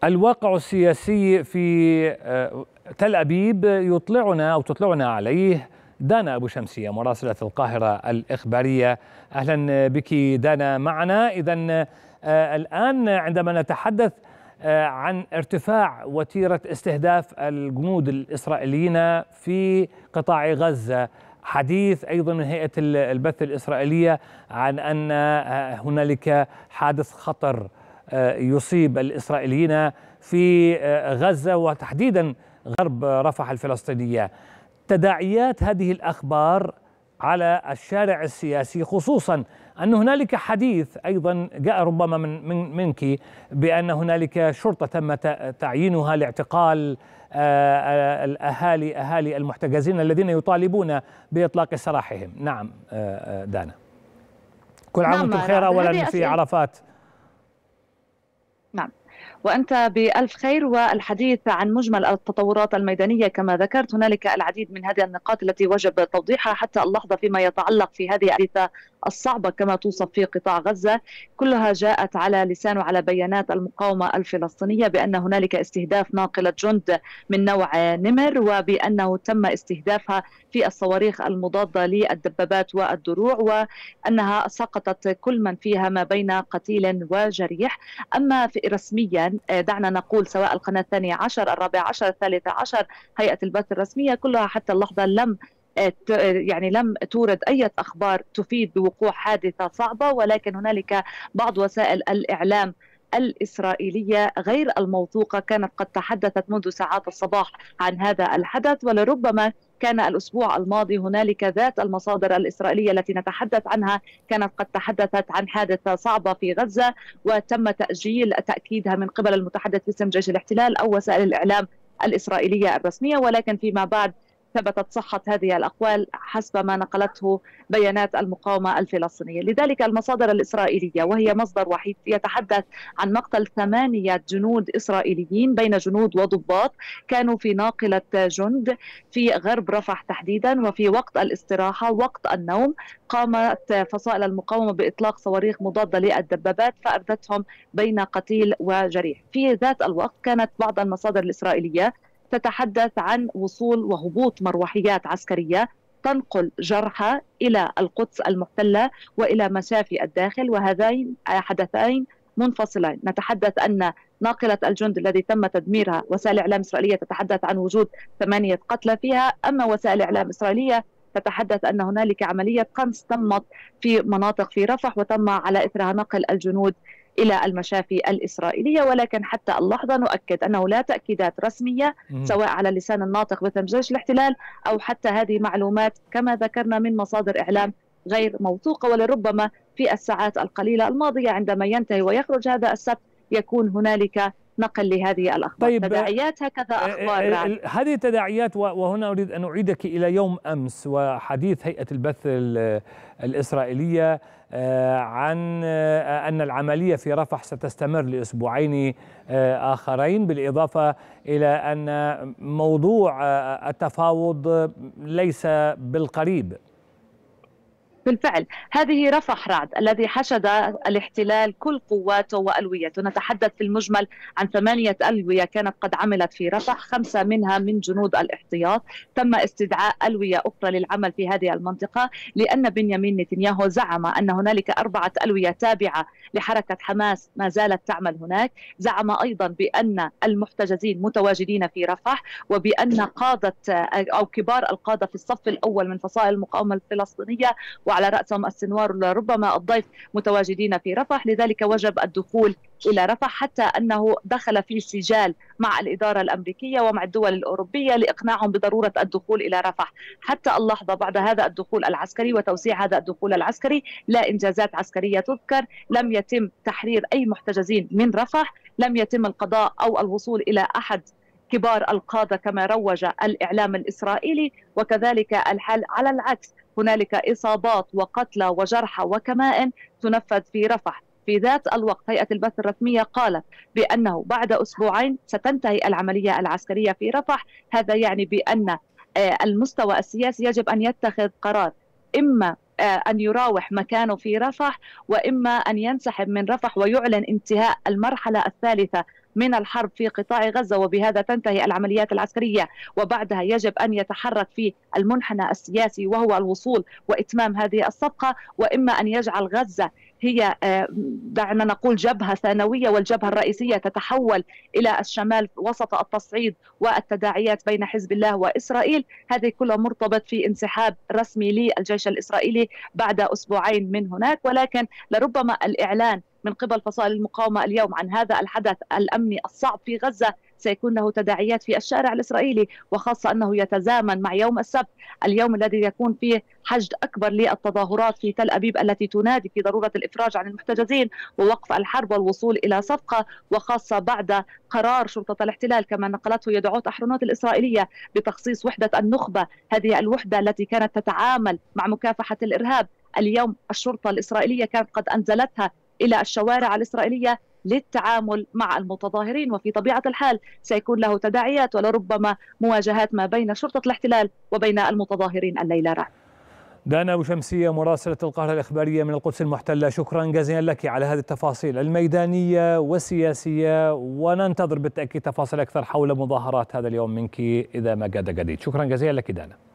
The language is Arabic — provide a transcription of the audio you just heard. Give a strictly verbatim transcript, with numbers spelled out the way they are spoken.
الواقع السياسي في تل أبيب يطلعنا أو تطلعنا عليه دانا أبو شمسية مراسلة القاهرة الإخبارية. أهلا بك دانا معنا. إذن الآن عندما نتحدث عن ارتفاع وتيرة استهداف الجنود الإسرائيليين في قطاع غزة، حديث أيضا من هيئة البث الإسرائيلية عن أن هنالك حادث خطر يصيب الإسرائيليين في غزة وتحديدا غرب رفح الفلسطينية. تداعيات هذه الأخبار على الشارع السياسي، خصوصا أن هنالك حديث أيضا جاء ربما من, من منك بأن هنالك شرطة تم تعيينها لاعتقال الأهالي أهالي المحتجزين الذين يطالبون بإطلاق سراحهم. نعم دانا، كل عام وانتم بخير أولا في عرفات. نعم، وأنت بألف خير. والحديث عن مجمل التطورات الميدانية كما ذكرت، هنالك العديد من هذه النقاط التي وجب توضيحها حتى اللحظة فيما يتعلق في هذه الحادثة الصعبة كما توصف في قطاع غزة، كلها جاءت على لسان وعلى بيانات المقاومة الفلسطينية بأن هنالك استهداف ناقلة جند من نوع نمر، وبأنه تم استهدافها في الصواريخ المضادة للدبابات والدروع، وأنها سقطت كل من فيها ما بين قتيل وجريح. أما في رسميا دعنا نقول سواء القناة الثانية عشر، الرابع عشر، الثالثة عشر، هيئة البث الرسمية، كلها حتى اللحظة لم يعني لم تورد أي أخبار تفيد بوقوع حادثة صعبة، ولكن هنالك بعض وسائل الإعلام الإسرائيلية غير الموثوقة كانت قد تحدثت منذ ساعات الصباح عن هذا الحدث، ولربما كان الأسبوع الماضي هنالك ذات المصادر الإسرائيلية التي نتحدث عنها كانت قد تحدثت عن حادثة صعبة في غزة وتم تأجيل تأكيدها من قبل المتحدث باسم جيش الاحتلال أو وسائل الإعلام الإسرائيلية الرسمية، ولكن فيما بعد ثبتت صحة هذه الأقوال حسب ما نقلته بيانات المقاومة الفلسطينية. لذلك المصادر الإسرائيلية وهي مصدر وحيد يتحدث عن مقتل ثمانية جنود إسرائيليين بين جنود وضباط كانوا في ناقلة جند في غرب رفح تحديدا، وفي وقت الاستراحة وقت النوم قامت فصائل المقاومة بإطلاق صواريخ مضادة للدبابات فأردتهم بين قتيل وجريح. في ذات الوقت كانت بعض المصادر الإسرائيلية تتحدث عن وصول وهبوط مروحيات عسكرية تنقل جرحى إلى القدس المحتلة وإلى مشافي الداخل، وهذين حدثين منفصلين. نتحدث أن ناقلة الجند الذي تم تدميرها وسائل إعلام إسرائيلية تتحدث عن وجود ثمانية قتلى فيها، أما وسائل إعلام إسرائيلية تتحدث أن هنالك عملية قنص تمت في مناطق في رفح وتم على إثرها نقل الجنود إلى المشافي الإسرائيلية. ولكن حتى اللحظة نؤكد أنه لا تأكيدات رسمية سواء على لسان الناطق باسم جيش الاحتلال أو حتى هذه معلومات كما ذكرنا من مصادر إعلام غير موثوقة، ولربما في الساعات القليلة الماضية عندما ينتهي ويخرج هذا السبت يكون هنالك نقل لهذه الأخبار. طيب، تداعيات هكذا أخبار رعد. هذه التداعيات، وهنا أريد أن أعيدك إلى يوم أمس وحديث هيئة البث الإسرائيلية عن أن العملية في رفح ستستمر لأسبوعين آخرين، بالإضافة إلى أن موضوع التفاوض ليس بالقريب. بالفعل هذه رفح رعد الذي حشد الاحتلال كل قواته وألويته. نتحدث في المجمل عن ثمانية ألوية كانت قد عملت في رفح، خمسة منها من جنود الاحتياط. تم استدعاء ألوية أخرى للعمل في هذه المنطقة لأن بنيامين نتنياهو زعم أن هنالك أربعة ألوية تابعة لحركة حماس ما زالت تعمل هناك. زعم أيضا بأن المحتجزين متواجدين في رفح وبأن قادة أو كبار القادة في الصف الأول من فصائل المقاومة الفلسطينية وعلى رأسهم السنوار ربما الضيف متواجدين في رفح، لذلك وجب الدخول إلى رفح حتى أنه دخل في سجال مع الإدارة الأمريكية ومع الدول الأوروبية لإقناعهم بضرورة الدخول إلى رفح. حتى اللحظة بعد هذا الدخول العسكري وتوسيع هذا الدخول العسكري لا إنجازات عسكرية تذكر، لم يتم تحرير أي محتجزين من رفح، لم يتم القضاء أو الوصول إلى أحد كبار القادة كما روج الإعلام الإسرائيلي، وكذلك الحال على العكس هنالك إصابات وقتلى وجرحى وكمائن تنفذ في رفح. في ذات الوقت هيئة البث الرسمية قالت بأنه بعد أسبوعين ستنتهي العملية العسكرية في رفح. هذا يعني بأن المستوى السياسي يجب أن يتخذ قرار، إما أن يراوح مكانه في رفح وإما أن ينسحب من رفح ويعلن انتهاء المرحلة الثالثة من الحرب في قطاع غزة، وبهذا تنتهي العمليات العسكرية، وبعدها يجب أن يتحرك في المنحنى السياسي وهو الوصول وإتمام هذه الصفقة، وإما أن يجعل غزة هي دعنا نقول جبهة ثانوية والجبهة الرئيسية تتحول إلى الشمال وسط التصعيد والتداعيات بين حزب الله وإسرائيل. هذه كلها مرتبط في انسحاب رسمي للجيش الإسرائيلي بعد أسبوعين من هناك، ولكن لربما الإعلان من قبل فصائل المقاومة اليوم عن هذا الحدث الأمني الصعب في غزة سيكون له تداعيات في الشارع الإسرائيلي، وخاصة أنه يتزامن مع يوم السبت، اليوم الذي يكون فيه حشد أكبر للتظاهرات في تل أبيب التي تنادي في ضرورة الإفراج عن المحتجزين ووقف الحرب والوصول إلى صفقة، وخاصة بعد قرار شرطة الاحتلال كما نقلته يدعوت أحرنوت الإسرائيلية بتخصيص وحدة النخبة، هذه الوحدة التي كانت تتعامل مع مكافحة الإرهاب. اليوم الشرطة الإسرائيلية كانت قد أنزلتها إلى الشوارع الإسرائيلية للتعامل مع المتظاهرين، وفي طبيعة الحال سيكون له تداعيات ولربما مواجهات ما بين شرطة الاحتلال وبين المتظاهرين الليلة. رعد. دانا أبو شمسية مراسلة القاهرة الإخبارية من القدس المحتلة، شكرا جزيلا لك على هذه التفاصيل الميدانية والسياسية، وننتظر بالتأكيد تفاصيل أكثر حول مظاهرات هذا اليوم منك إذا ما جاد جديد. شكرا جزيلا لك دانا.